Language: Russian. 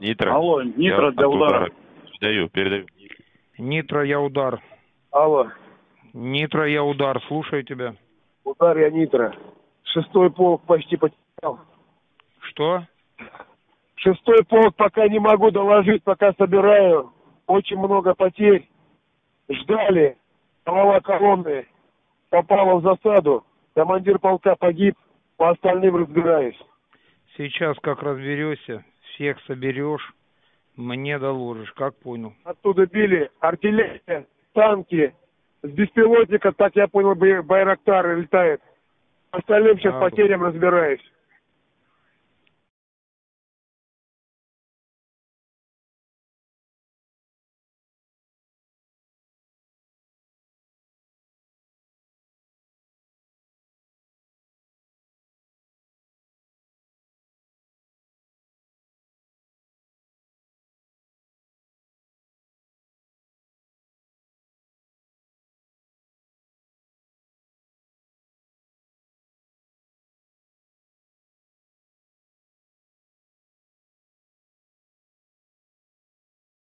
Нитро. Алло, Нитро для удара. Передаю. Нитро, я удар. Алло, Нитро, я удар. Слушаю тебя. удар я Нитро. 6-й полк почти потерял. Что? 6-й полк пока не могу доложить, пока собираю. Очень много потерь. Ждали. Голова колонны попала в засаду. Командир полка погиб. По остальным разбираюсь. Сейчас как разберешься, всех соберешь, мне доложишь, как понял. Оттуда били артиллерия, танки. С беспилотника, так я понял, Байрактар летает. Остальным сейчас потерям разбираюсь.